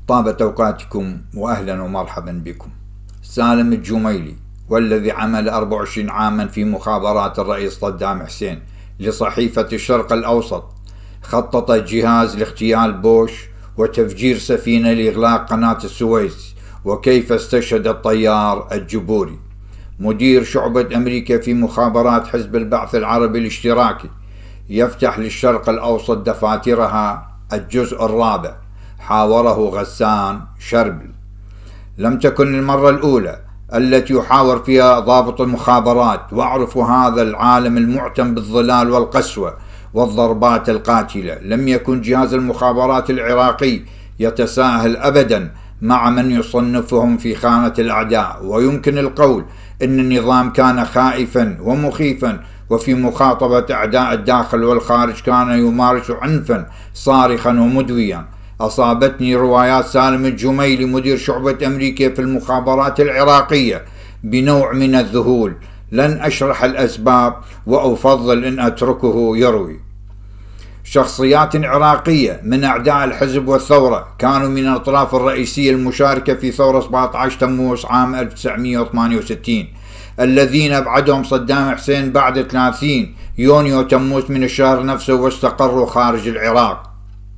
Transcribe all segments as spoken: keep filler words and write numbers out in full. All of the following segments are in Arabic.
طابت أوقاتكم وأهلا ومرحبا بكم. سالم الجميلي، والذي عمل أربع وعشرين عاما في مخابرات الرئيس صدام حسين لصحيفة الشرق الأوسط، خطط جهاز لاغتيال بوش وتفجير سفينة لإغلاق قناة السويس، وكيف استشهد الطيار الجبوري. مدير شعبة أمريكا في مخابرات حزب البعث العربي الاشتراكي يفتح للشرق الأوسط دفاترها. الجزء الرابع، حاوره غسان شربل. لم تكن المرة الأولى التي يحاور فيها ضابط المخابرات، واعرف هذا العالم المعتم بالظلال والقسوة والضربات القاتلة. لم يكن جهاز المخابرات العراقي يتساهل أبدا مع من يصنفهم في خانة الأعداء، ويمكن القول أن النظام كان خائفا ومخيفا، وفي مخاطبة أعداء الداخل والخارج كان يمارس عنفا صارخا ومدويا. أصابتني روايات سالم الجميلي مدير شعبة أمريكا في المخابرات العراقية بنوع من الذهول. لن أشرح الأسباب وأفضل أن أتركه يروي. شخصيات عراقية من أعداء الحزب والثورة كانوا من الأطراف الرئيسية المشاركة في ثورة سبعة عشر تموز عام ألف وتسعمئة وثمانية وستين، الذين أبعدهم صدام حسين بعد ثلاثين يونيو تموز من الشهر نفسه واستقروا خارج العراق.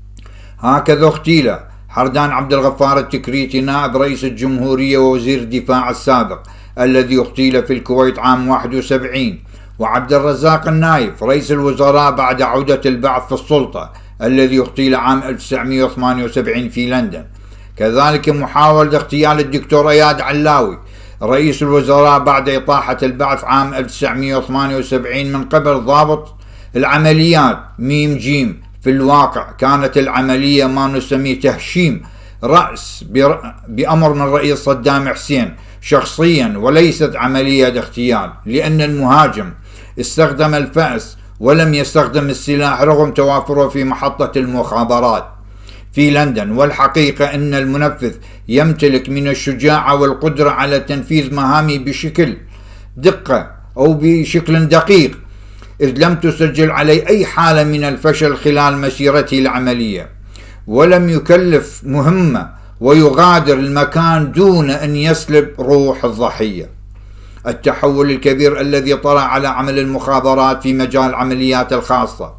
هكذا اغتيل حردان عبد الغفار التكريتي نائب رئيس الجمهورية ووزير الدفاع السابق الذي اغتيل في الكويت عام واحد وسبعين، وعبد الرزاق النايف رئيس الوزراء بعد عودة البعث في السلطة الذي اغتيل عام ألف وتسعمئة وثمانية وسبعين في لندن. كذلك محاولة اغتيال الدكتور اياد علاوي رئيس الوزراء بعد إطاحة البعث عام ألف وتسعمئة وثمانية وسبعين من قبل ضابط العمليات ميم جيم. في الواقع كانت العملية ما نسميه تهشيم رأس بأمر من رئيس صدام حسين شخصيا، وليست عملية اغتيال، لأن المهاجم استخدم الفأس ولم يستخدم السلاح رغم توافره في محطة المخابرات في لندن. والحقيقة أن المنفذ يمتلك من الشجاعة والقدرة على تنفيذ مهامه بشكل دقة أو بشكل دقيق، إذ لم تسجل عليه أي حالة من الفشل خلال مسيرته العملية، ولم يكلف مهمة ويغادر المكان دون أن يسلب روح الضحية. التحول الكبير الذي طرأ على عمل المخابرات في مجال العمليات الخاصة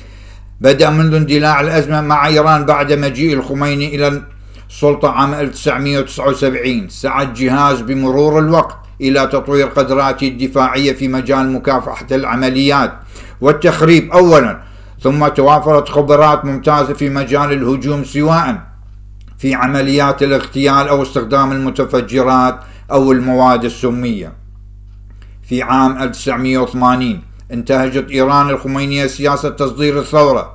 بدأ منذ اندلاع الأزمة مع إيران بعد مجيء الخميني إلى السلطة عام ألف وتسعمئة وتسعة وسبعين. سعى الجهاز بمرور الوقت إلى تطوير قدراته الدفاعية في مجال مكافحة العمليات والتخريب أولا، ثم توافرت خبرات ممتازة في مجال الهجوم سواء في عمليات الاغتيال أو استخدام المتفجرات أو المواد السمية. في عام ألف وتسعمئة وثمانين انتهجت إيران الخمينية سياسة تصدير الثورة،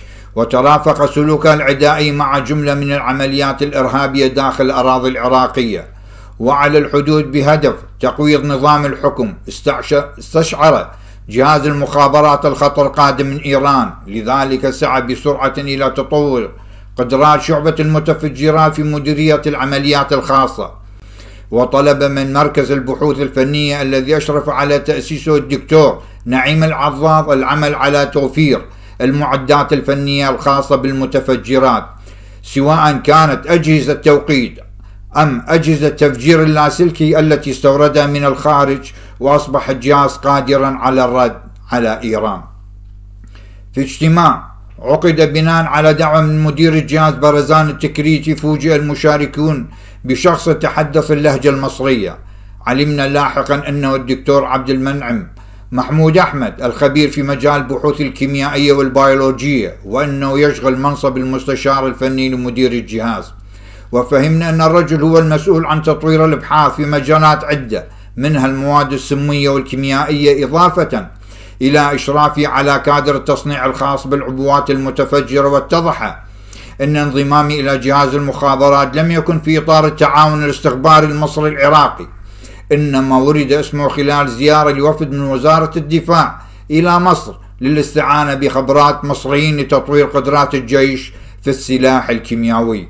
وترافق سلوكها العدائي مع جملة من العمليات الإرهابية داخل الأراضي العراقية وعلى الحدود بهدف تقويض نظام الحكم. استشعر جهاز المخابرات الخطر القادم من إيران، لذلك سعى بسرعة إلى تطور قدرات شعبة المتفجرات في مديرية العمليات الخاصة، وطلب من مركز البحوث الفنية الذي أشرف على تأسيسه الدكتور نعيم العضاض العمل على توفير المعدات الفنية الخاصة بالمتفجرات، سواء كانت أجهزة توقيت أم أجهزة تفجير اللاسلكي التي استوردها من الخارج، وأصبح الجهاز قادرا على الرد على إيران. في اجتماع عقد بناء على دعوة من مدير الجهاز برزان التكريتي، فوجئ المشاركون بشخص يتحدث اللهجة المصرية. علمنا لاحقا أنه الدكتور عبد المنعم محمود أحمد الخبير في مجال البحوث الكيميائية والبيولوجية، وأنه يشغل منصب المستشار الفني لمدير الجهاز. وفهمنا أن الرجل هو المسؤول عن تطوير الأبحاث في مجالات عدة منها المواد السمية والكيميائية، إضافة إلى إشرافه على كادر التصنيع الخاص بالعبوات المتفجرة. واتضح أن انضمامي إلى جهاز المخابرات لم يكن في إطار التعاون الاستخباري المصري العراقي، إنما ورد اسمه خلال زيارة لوفد من وزارة الدفاع إلى مصر للاستعانة بخبرات مصريين لتطوير قدرات الجيش في السلاح الكيميائي.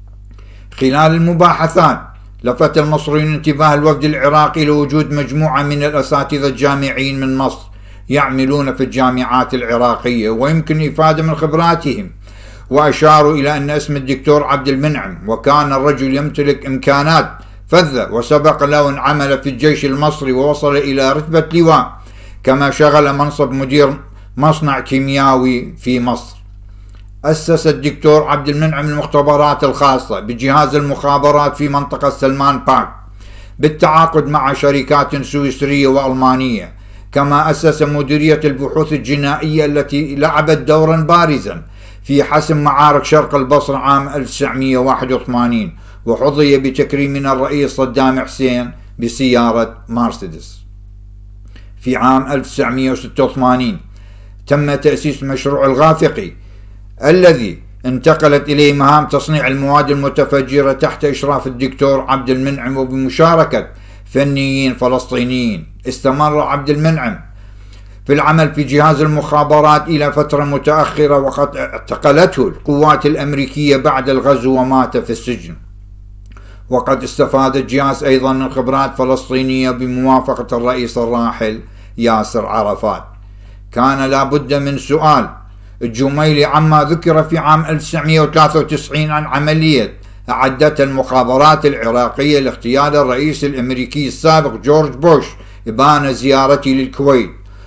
خلال المباحثات لفت المصريون انتباه الوفد العراقي لوجود مجموعة من الأساتذة الجامعيين من مصر يعملون في الجامعات العراقية، ويمكن الإفادة من خبراتهم وأشاروا إلى أن اسم الدكتور عبد المنعم، وكان الرجل يمتلك إمكانات فذة، وسبق له أن عمل في الجيش المصري ووصل إلى رتبة لواء، كما شغل منصب مدير مصنع كيميائي في مصر. أسس الدكتور عبد المنعم المختبرات الخاصة بجهاز المخابرات في منطقة سلمان بارك بالتعاقد مع شركات سويسرية وألمانية، كما أسس مديرية البحوث الجنائية التي لعبت دورا بارزا في حسم معارك شرق البصرة عام ألف وتسعمئة وواحد وثمانين، وحظي بتكريم من الرئيس صدام حسين بسيارة مرسيدس. في عام ألف وتسعمئة وستة وثمانين تم تأسيس مشروع الغافقي الذي انتقلت إليه مهام تصنيع المواد المتفجرة تحت إشراف الدكتور عبد المنعم وبمشاركة فنيين فلسطينيين. استمر عبد المنعم في العمل في جهاز المخابرات إلى فترة متأخرة، وقد اعتقلته القوات الأمريكية بعد الغزو ومات في السجن. وقد استفاد الجهاز أيضا من خبرات فلسطينية بموافقة الرئيس الراحل ياسر عرفات. كان لابد من سؤال الجميلي عما ذكر في عام ألف وتسعمئة وثلاثة وتسعين عن عملية أعدتها المخابرات العراقية لاغتيال الرئيس الأمريكي السابق جورج بوش إبان زيارته للكويت،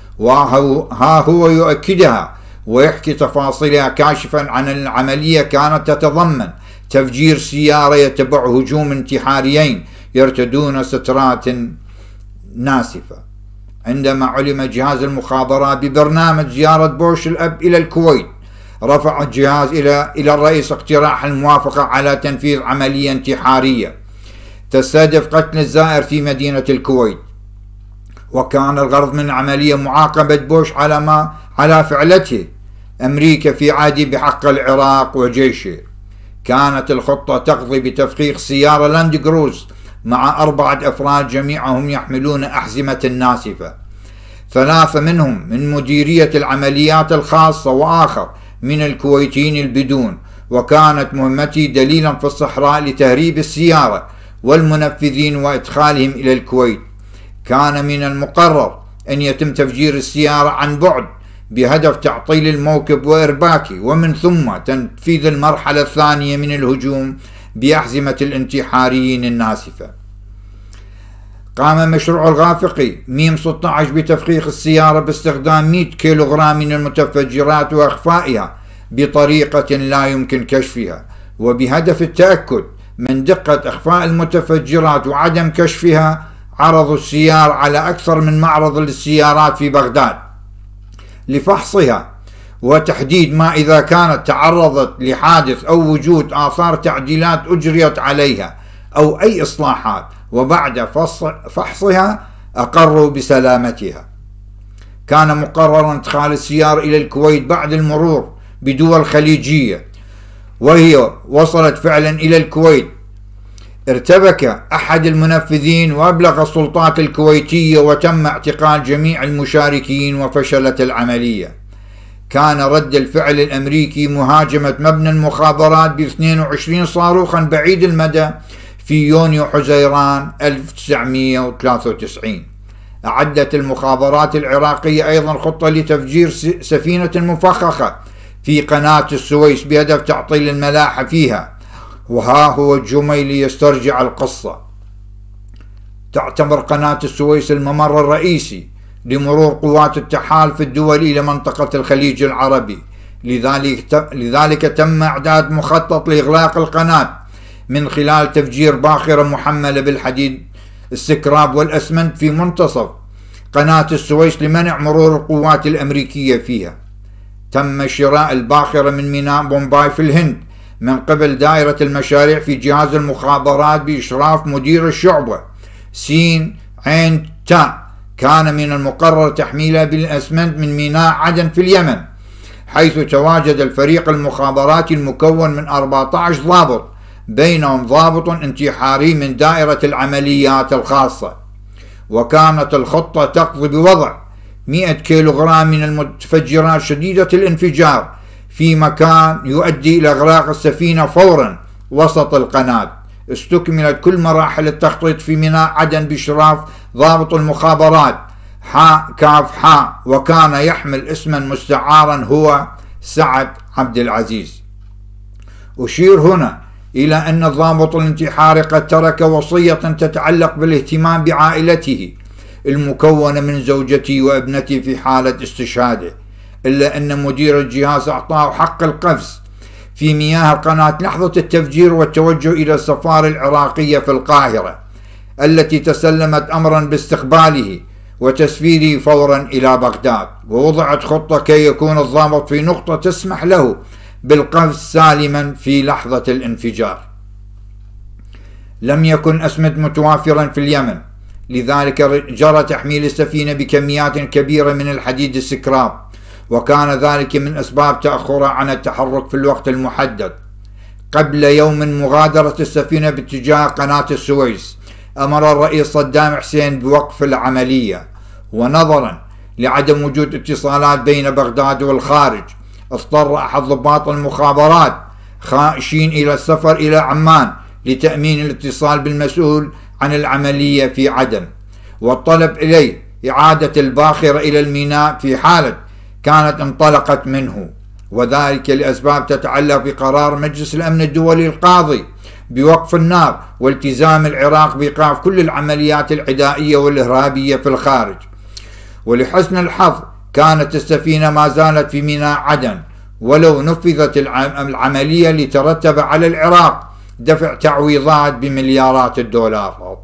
وها هو يؤكدها ويحكي تفاصيلها، كاشفا عن العملية كانت تتضمن تفجير سيارة يتبع هجوم انتحاريين يرتدون سترات ناسفة. عندما علم جهاز المخابرات ببرنامج زيارة بوش الأب إلى الكويت، رفع الجهاز إلى إلى الرئيس اقتراح الموافقة على تنفيذ عملية انتحارية تستهدف قتل الزائر في مدينة الكويت. وكان الغرض من العملية معاقبة بوش على ما على فعلته أمريكا في عهده بحق العراق وجيشه. كانت الخطة تقضي بتفخيخ سيارة لاند كروز مع أربعة أفراد جميعهم يحملون أحزمة ناسفة، ثلاثة منهم من مديرية العمليات الخاصة وآخر من الكويتيين البدون، وكانت مهمتي دليلا في الصحراء لتهريب السيارة والمنفذين وإدخالهم إلى الكويت. كان من المقرر أن يتم تفجير السيارة عن بعد بهدف تعطيل الموكب وإرباكه، ومن ثم تنفيذ المرحلة الثانية من الهجوم بأحزمة الانتحاريين الناسفة. قام مشروع الغافقي ميم ستة عشر بتفخيخ السيارة باستخدام مئة كيلوغرام من المتفجرات وإخفائها بطريقة لا يمكن كشفها، وبهدف التأكد من دقة إخفاء المتفجرات وعدم كشفها عرضوا السيارة على أكثر من معرض للسيارات في بغداد لفحصها وتحديد ما إذا كانت تعرضت لحادث أو وجود آثار تعديلات أجريت عليها أو أي إصلاحات، وبعد فحصها أقروا بسلامتها. كان مقررا إدخال السيارة إلى الكويت بعد المرور بدول خليجية، وهي وصلت فعلا إلى الكويت. ارتبك أحد المنفذين وأبلغ السلطات الكويتية وتم اعتقال جميع المشاركين وفشلت العملية. كان رد الفعل الأمريكي مهاجمة مبنى المخابرات ب اثنين وعشرين صاروخا بعيد المدى في يونيو حزيران ألف وتسعمئة وثلاثة وتسعين. أعدت المخابرات العراقية أيضا خطة لتفجير سفينة مفخخة في قناة السويس بهدف تعطيل الملاحة فيها، وها هو الجميلي يسترجع القصة. تعتبر قناة السويس الممر الرئيسي لمرور قوات التحالف الدولي إلى منطقة الخليج العربي، لذلك لذلك تم إعداد مخطط لإغلاق القناة من خلال تفجير باخرة محملة بالحديد السكراب والأسمنت في منتصف قناة السويس لمنع مرور القوات الأمريكية فيها. تم شراء الباخرة من ميناء بومباي في الهند من قبل دائرة المشاريع في جهاز المخابرات بإشراف مدير الشعبة سين عين تاء. كان من المقرر تحميلها بالأسمنت من ميناء عدن في اليمن، حيث تواجد الفريق المخابراتي المكون من أربعة عشر ضابط، بينهم ضابط انتحاري من دائرة العمليات الخاصة. وكانت الخطة تقضي بوضع مئة كيلوغرام من المتفجرات شديدة الانفجار في مكان يؤدي إلى إغلاق السفينة فورا وسط القناة. استكملت كل مراحل التخطيط في ميناء عدن بإشراف ضابط المخابرات حاء كاف حاء، وكان يحمل اسما مستعارا هو سعد عبد العزيز. أشير هنا إلى أن الضابط الانتحاري قد ترك وصية تتعلق بالاهتمام بعائلته المكونة من زوجته وابنته في حالة استشهاده، إلا أن مدير الجهاز أعطاه حق القفز في مياه القناة لحظة التفجير والتوجه إلى السفارة العراقية في القاهرة التي تسلمت أمرا باستقباله وتسفيره فورا إلى بغداد، ووضعت خطة كي يكون الضابط في نقطة تسمح له بالقفز سالما في لحظة الانفجار. لم يكن أسمد متوافرا في اليمن، لذلك جرى تحميل السفينة بكميات كبيرة من الحديد السكراب، وكان ذلك من أسباب تأخرها عن التحرك في الوقت المحدد. قبل يوم من مغادرة السفينة باتجاه قناة السويس أمر الرئيس صدام حسين بوقف العملية، ونظرا لعدم وجود اتصالات بين بغداد والخارج اضطر أحد ضباط المخابرات خائشين إلى السفر إلى عمان لتأمين الاتصال بالمسؤول عن العملية في عدن، والطلب إليه إعادة الباخرة إلى الميناء في حالة كانت انطلقت منه، وذلك لأسباب تتعلق بقرار مجلس الأمن الدولي القاضي بوقف النار والتزام العراق بإيقاف كل العمليات العدائية والإرهابية في الخارج. ولحسن الحظ كانت السفينة ما زالت في ميناء عدن، ولو نفذت العملية لترتب على العراق دفع تعويضات بمليارات الدولارات.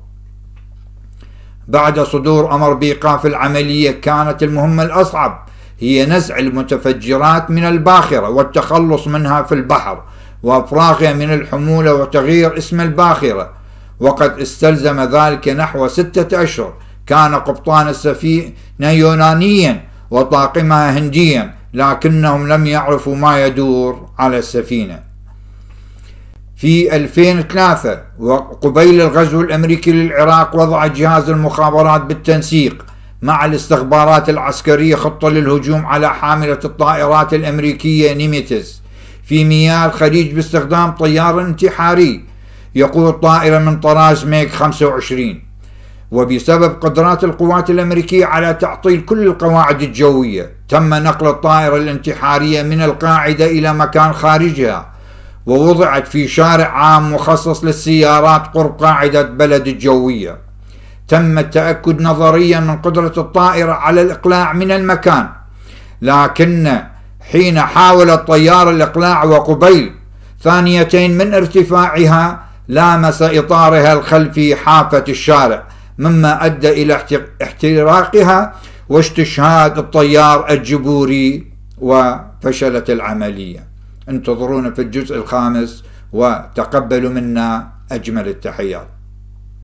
بعد صدور أمر بإيقاف العملية كانت المهمة الأصعب هي نزع المتفجرات من الباخرة والتخلص منها في البحر وإفراغها من الحمولة وتغيير اسم الباخرة، وقد استلزم ذلك نحو ستة أشهر. كان قبطان السفينة يونانيا وطاقمها هنديا، لكنهم لم يعرفوا ما يدور على السفينة. في ألفين وثلاثة وقبيل الغزو الأمريكي للعراق وضع جهاز المخابرات بالتنسيق مع الاستخبارات العسكرية خطة للهجوم على حاملة الطائرات الأمريكية نيميتز في مياه الخليج باستخدام طيار انتحاري يقود طائرة من طراز ميغ خمسة وعشرين، وبسبب قدرات القوات الأمريكية على تعطيل كل القواعد الجوية تم نقل الطائرة الانتحارية من القاعدة إلى مكان خارجها، ووضعت في شارع عام مخصص للسيارات قرب قاعدة بلد الجوية. تم التأكد نظريا من قدرة الطائرة على الإقلاع من المكان، لكن حين حاول الطيار الإقلاع وقبيل ثانيتين من ارتفاعها لامس إطارها الخلفي حافة الشارع، مما أدى إلى احتراقها واستشهاد الطيار الجبوري، وفشلت العملية. انتظرونا في الجزء الخامس وتقبلوا منا أجمل التحيات.